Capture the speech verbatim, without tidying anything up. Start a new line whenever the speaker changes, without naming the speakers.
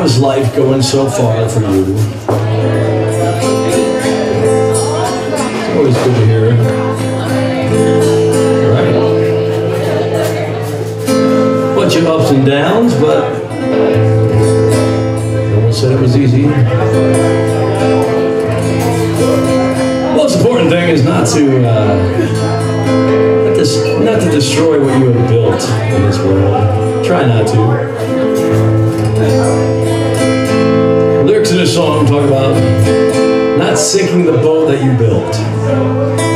How's life going so far for you? It's always good to hear. Right? Bunch of ups and downs, but no one said it was easy. Most important thing is not to uh, not, to, not to destroy what you have built in this world. Try not to. Lyrics in this song talk about not sinking the boat that you built.